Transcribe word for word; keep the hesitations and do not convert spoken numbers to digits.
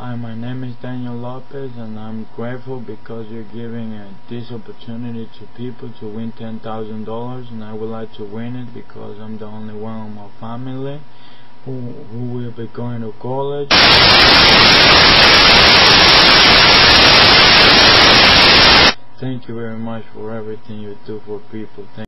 Hi, my name is Daniel Lopez, and I'm grateful because you're giving uh, this opportunity to people to win ten thousand dollars, and I would like to win it because I'm the only one in my family who, who will be going to college. Thank you very much for everything you do for people. Thank